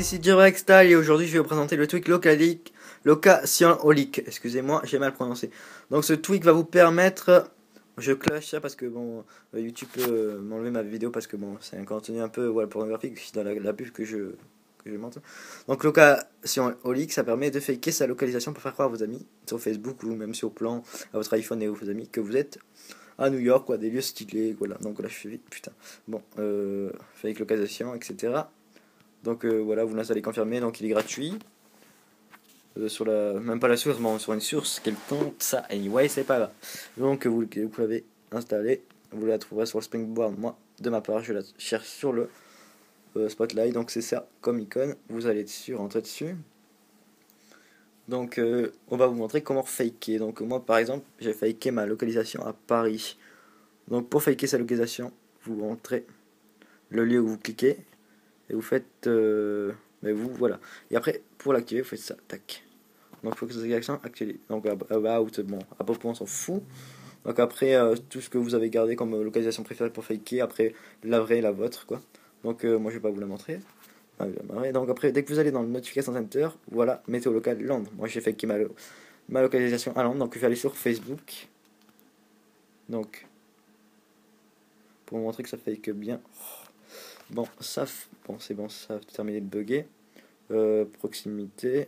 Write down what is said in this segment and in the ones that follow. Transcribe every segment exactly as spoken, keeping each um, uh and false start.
ici Direct Style et aujourd'hui je vais vous présenter le tweak localique, Locationholic. Excusez-moi, j'ai mal prononcé. Donc ce tweak va vous permettre, je clash ça parce que bon, YouTube peut euh, m'enlever ma vidéo parce que bon, c'est un contenu un peu voilà, pornographique dans la, la pub que je que je montre. Donc Locationholic, ça permet de faker sa localisation pour faire croire à vos amis sur Facebook ou même sur plan à votre iPhone et à vos amis que vous êtes à New York, quoi, des lieux stylés, voilà. Donc là je fais vite, putain. Bon, euh, fake localisation, et cetera. Donc euh, voilà, vous l'installez confirmé, donc il est gratuit. Euh, sur la, même pas la source, bon, sur une source quelconque, ça, anyway, c'est pas grave. Donc vous, vous l'avez installé, vous la trouverez sur le Springboard. Moi, de ma part, je la cherche sur le euh, Spotlight, donc c'est ça comme icône. Vous allez dessus, rentrer dessus. Donc euh, on va vous montrer comment faker. Donc moi, par exemple, j'ai faké ma localisation à Paris. Donc pour faker sa localisation, vous rentrez le lieu où vous cliquez. Et vous faites euh, mais vous voilà, et après pour l'activer vous faites ça, tac. Donc il faut que cette action active. Donc about, bon à peu près on s'en fout. Donc après euh, tout ce que vous avez gardé comme euh, localisation préférée pour faker, après la vraie, la vôtre quoi. Donc euh, moi je vais pas vous la montrer. Ah, donc après dès que vous allez dans le notification center, voilà, météo local Londres. Moi j'ai faké ma, ma localisation à Londres, donc je vais aller sur Facebook. Donc pour vous montrer que ça fake bien. Bon, ça, bon, c'est bon, ça a terminé de bugger. Euh, proximité.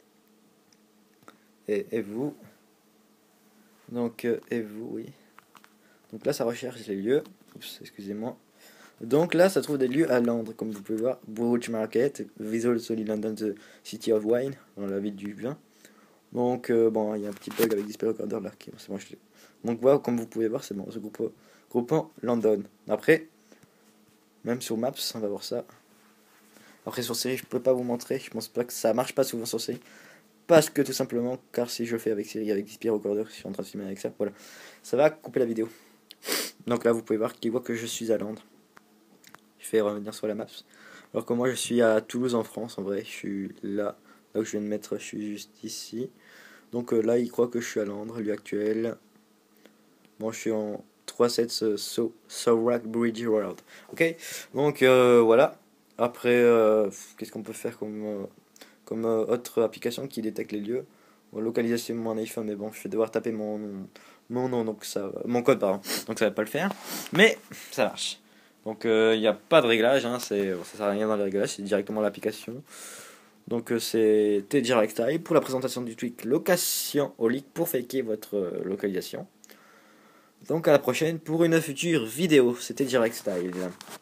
Et, et vous. Donc, euh, et vous, oui. Donc là, ça recherche les lieux. Oups, excusez-moi. Donc là, ça trouve des lieux à Londres, comme vous pouvez voir. Broach Market, Visual Solid London, the City of Wine, dans la ville du vin. Donc, euh, bon, il y a un petit bug avec Display Recorder là. Qui, bon, je... Donc, voilà, comme vous pouvez voir, c'est bon, ce groupe, groupement London. Après. Même sur Maps, on va voir ça. Après sur Siri, je peux pas vous montrer. Je pense pas que ça marche pas souvent sur Siri. Parce que tout simplement, car si je fais avec Siri, avec Display Recorder, si je suis en train de filmer avec ça, voilà. Ça va couper la vidéo. Donc là, vous pouvez voir qu'il voit que je suis à Londres. Je vais revenir sur la map. Alors que moi, je suis à Toulouse en France, en vrai. Je suis là. Là où je viens de mettre, je suis juste ici. Donc euh, là, il croit que je suis à Londres, lieu actuel. Bon, je suis en trois sept so, Sorach Bridge World. Ok, donc euh, voilà. Après, euh, qu'est-ce qu'on peut faire comme, euh, comme euh, autre application qui détecte les lieux? Bon, localisation mon iPhone, mais bon, je vais devoir taper mon nom, mon nom, donc ça, mon code, pardon. Donc ça va pas le faire, mais ça marche. Donc il euh, n'y a pas de réglage, hein, c'est, ça sert à rien dans les réglages, c'est directement l'application. Donc euh, c'était Direct Style pour la présentation du tweak Locationholic pour faker votre euh, localisation. Donc à la prochaine pour une future vidéo. C'était Direct Style.